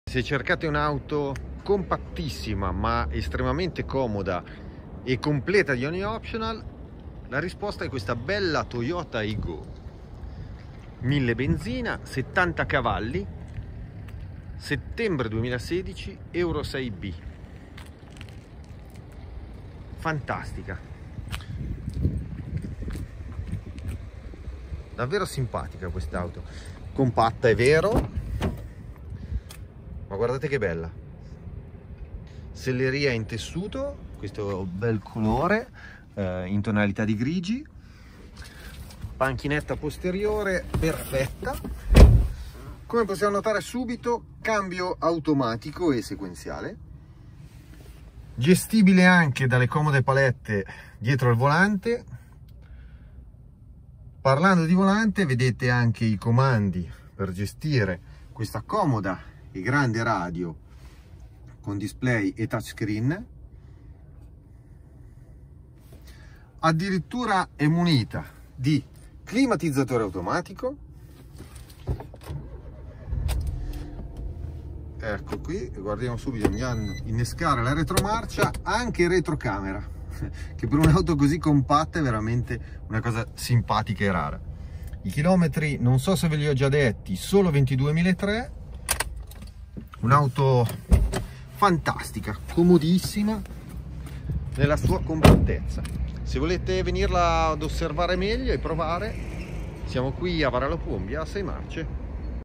Se cercate un'auto compattissima ma estremamente comoda e completa di ogni optional, la risposta è questa bella Toyota Aygo 1000 benzina, 70 cavalli, settembre 2016, Euro 6B. Fantastica, davvero simpatica quest'auto, compatta è vero, ma guardate che bella. Selleria in tessuto, questo bel colore in tonalità di grigi, panchinetta posteriore perfetta. Come possiamo notare subito, cambio automatico e sequenziale, gestibile anche dalle comode palette dietro il volante. Parlando di volante, vedete anche i comandi per gestire questa comoda e grande radio con display e touchscreen. Addirittura è munita di climatizzatore automatico, ecco qui, guardiamo subito, andiamo a innescare la retromarcia, anche retrocamera, che per un'auto così compatta è veramente una cosa simpatica e rara. I chilometri non so se ve li ho già detti, solo 22.300. Un'auto fantastica, comodissima nella sua compattezza. Se volete venirla ad osservare meglio e provare, siamo qui a Varallo Pombia a 6 Marce.